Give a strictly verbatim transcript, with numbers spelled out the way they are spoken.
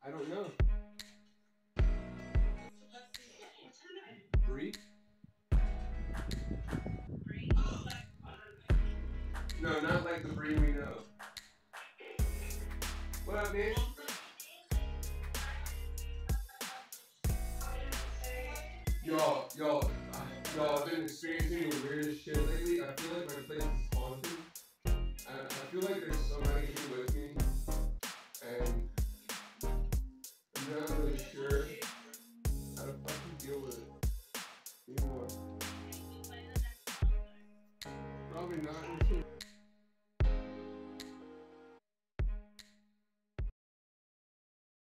I don't know. Brie? No, not like the Brie we know. What up, Nick? Y'all, y'all, uh, y'all have been experiencing the weirdest shit lately. I feel like my place is haunted. I, I feel like there's somebody here with me, and I'm not really sure how to fucking deal with it anymore. Probably not.